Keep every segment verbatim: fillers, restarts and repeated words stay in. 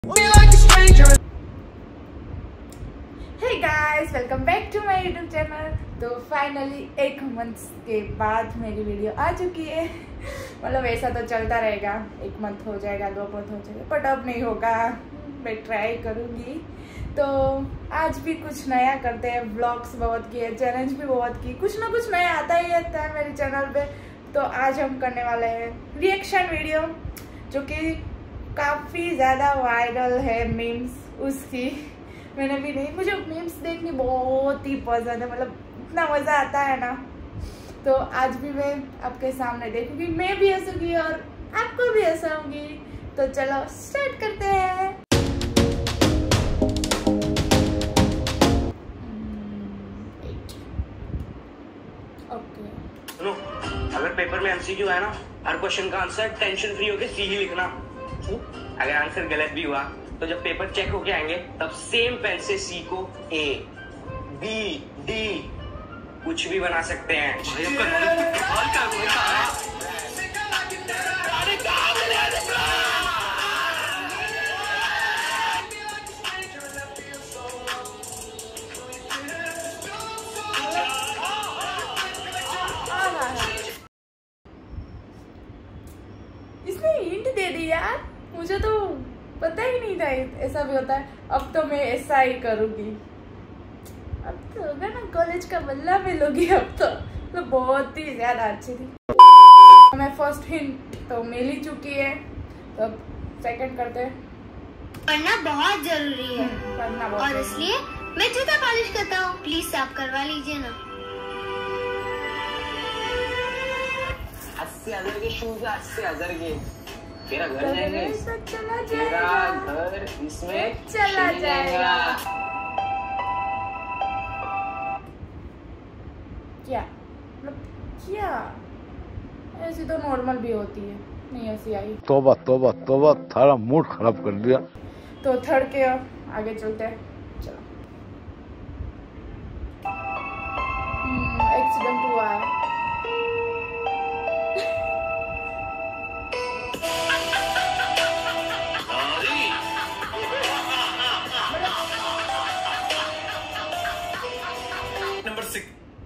Hey guys, welcome back to my YouTube channel. तो finally एक month के बाद मेरी वीडियो आ चुकी है। मतलब ऐसा तो चलता रहेगा, एक मंथ हो जाएगा, दो मंथ हो जाएगा, बट अब नहीं होगा, मैं ट्राई करूँगी। तो आज भी कुछ नया करते हैं, व्लॉग्स बहुत किए, चैलेंज भी बहुत की, कुछ ना कुछ नया आता ही रहता है मेरे चैनल पे। तो आज हम करने वाले हैं रिएक्शन वीडियो, जो कि काफ़ी ज़्यादा वायरल है, मीम्स उसकी। मैंने भी नहीं, मुझे मीम्स देखनी बहुत ही पसंद है, मतलब इतना मज़ा आता है ना। तो आज भी मैं आपके सामने देखूंगी, मैं भी हंसूंगी और आपको भी हंसाऊंगी। तो चलो स्टार्ट करते हैं। ओके, सुनो, अगर पेपर में एमसीक्यू है ना, हर क्वेश्चन का आंसर टेंशन फ्री होके सी ही लिखना। अगर आंसर गलत भी हुआ तो जब पेपर चेक होके आएंगे तब सेम पेन से सी को ए, बी, डी कुछ भी बना सकते हैं। भाई आपका नॉलेज तो कमाल का है। अरे कहां मिले इसने हिंट दे दी यार, मुझे तो पता ही नहीं था ऐसा भी होता है। अब तो मैं ऐसा ही करूंगी। अब तो होगा ना, कॉलेज का बल्ला मिलोगी। अब तो, तो बहुत ही ज्यादा अच्छी थी। मैं फर्स्ट हिंट तो मिल ही चुकी है, तो अब सेकंड करते हैं। पढ़ना बहुत जरूरी है, पढ़ना बहुत और इसलिए मैं जूता पॉलिश करता हूँ, प्लीज साफ करवा लीजिए ना। अस्सी हजार के शूज है, अस्सी हजार के। तेरा घर तो जाएंगे, चला तेरा जाएगा, घर इसमें चला जाएगा। क्या मतलब क्या? ऐसी तो नॉर्मल भी होती है, नहीं ऐसी आई। तौबा तौबा तौबा, थारा मूड खराब कर दिया। तो थर्ड के आगे चलते हैं, चलो। एक्सीडेंट हुआ है। Number six.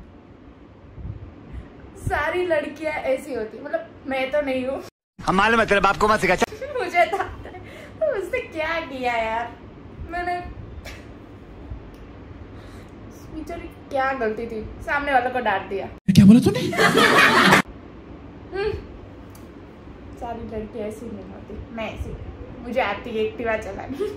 सारी लड़कियां ऐसी होती, मतलब मैं तो नहीं हूँ। हम मालूम है तेरे बाप को मत सिखा। मुझे था तो उसने क्या किया यार, मैंने बेचारी क्या गलती थी, सामने वालों को डांट दिया। क्या बोला तूने? हम्म, सारी लड़कियां ऐसी नहीं होती, मैं ऐसी, मुझे आती है एक्टिवा चलानी।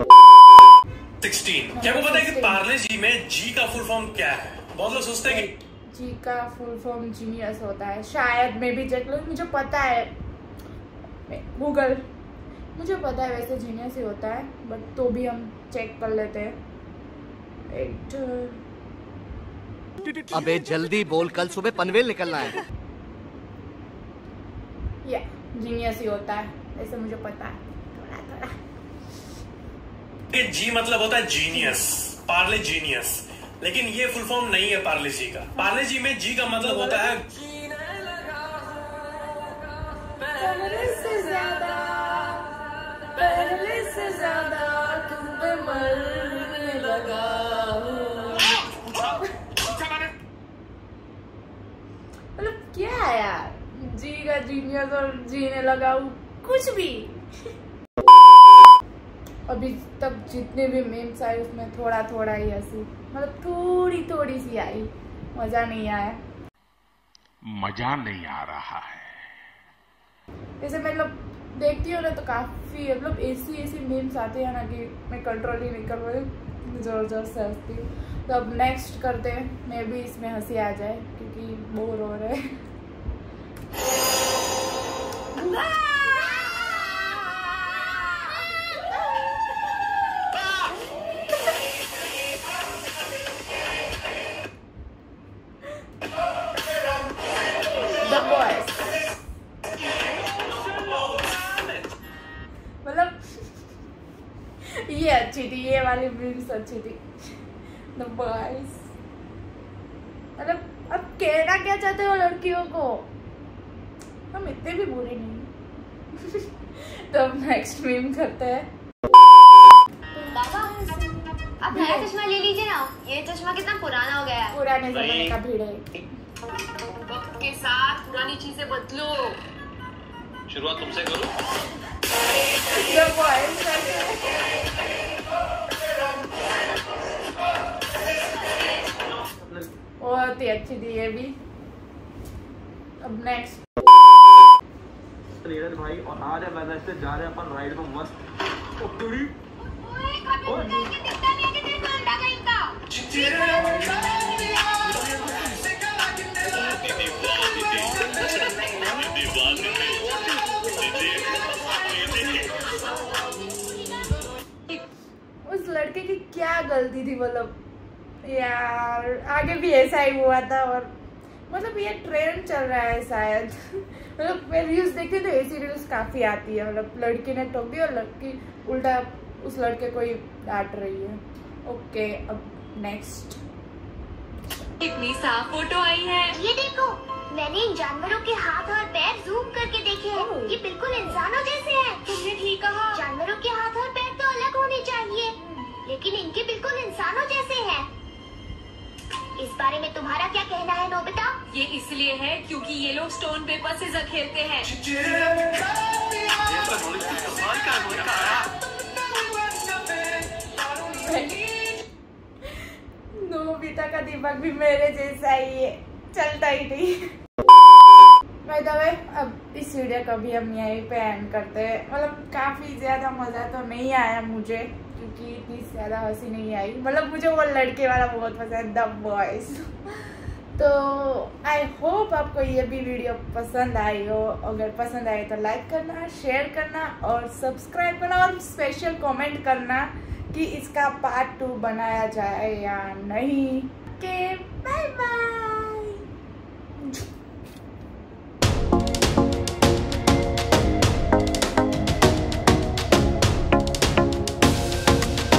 सोलह। क्या आपको पता है कि पार्ले जी में जी का फुल फॉर्म क्या है? बहुत लोग सोचते हैं कि जी का फुल फॉर्म जीनियस होता है, शायद मैं भी चेक लूँ, मुझे पता है, गूगल, मुझे पता है वैसे जीनियस ही होता है, बट तो भी हम चेक कर लेते हैं। एक अबे जल्दी बोल, कल सुबह पनवेल निकलना है। या जीनियस ही होता है, वैसे मुझे पता है थोड़ा थोड़ा। जी मतलब होता है जीनियस, पार्ले जीनियस, लेकिन ये फुल फॉर्म नहीं है पार्ले जी का। पार्ले जी में जी का मतलब होता है पहले से ज्यादा, पहले से ज्यादा तुम पे मरने लगा हूं। मतलब क्या है यार, जी का जीनियस और जीने लगा हूं, कुछ भी। अभी तक जितने भी मीम्स आए उसमें थोड़ा थोड़ा ही हंसी, मतलब थोड़ी थोड़ी सी आई, मजा नहीं आया। मजा नहीं आ रहा है। जैसे मतलब देखती हूँ ना, तो काफ़ी मतलब ऐसी ऐसी मीम्स आती है ना कि मैं कंट्रोल ही नहीं कर पाती, जोर जोर से हंसती हूँ। तो अब नेक्स्ट करते हैं, मैं भी इसमें हंसी आ जाए क्योंकि बोर हो रहे हैं। मतलब ये अच्छी थी, ये वाली मीम्स अच्छी थी। द बॉयज, मतलब अब कहना क्या चाहते हो लड़कियों को, हम इतने भी बुरे नहीं। तो अब नेक्स्ट मीम करते हैं। अब नया चश्मा ले लीजिए ना, ये चश्मा कितना पुराना हो गया है। पुराने जमाने का भीड़ है। वक्त के साथ पुरानी चीजें बदलो। शुरुआत तुमसे करूं? जब voice करके। बहुत ही अच्छी थी ये भी। अब नेक्स्ट नीरज भाई और आज है वैसे से जा रहे हैं अपन राइड में मस्त। ओ पूरी उस लड़के की क्या गलती थी, मतलब यार आगे भी ऐसा ही हुआ था। और मतलब ये ट्रेंड चल रहा है शायद। मतलब मैं रील्स देखती तो ऐसी रील्स काफी आती है, मतलब लड़की ने ठोक दी और लड़की उल्टा उस लड़के को ही डांट रही है। ओके अब नेक्स्ट। इतनी साफ फोटो आई है। ये देखो, मैंने इन जानवरों के हाथ और पैर जूम करके देखे हैं। ये बिल्कुल इंसानों जैसे हैं। तुमने ठीक कहा, जानवरों के हाथ और पैर तो अलग होने चाहिए, लेकिन इनके बिल्कुल इंसानों जैसे हैं। इस बारे में तुम्हारा क्या कहना है नोबिता? ये इसलिए है क्योंकि ये लोग स्टोन पेपर से खेलते हैं। नोबिता का दीपक भी मेरे जैसा ही है, चलता ही नहीं। बाय द वे, अब इस वीडियो को भी हम यहीं पे एंड करते हैं। मतलब काफी ज्यादा मजा तो नहीं आया मुझे, क्योंकि इतनी ज्यादा हंसी नहीं आई। मतलब मुझे वो लड़के वाला बहुत पसंद, द बॉयज। तो आई होप आपको ये भी वीडियो पसंद आई हो। अगर पसंद आए तो लाइक करना, शेयर करना और सब्सक्राइब करना, और स्पेशल कमेंट करना कि इसका पार्ट टू बनाया जाए या नहीं। Okay bye bye.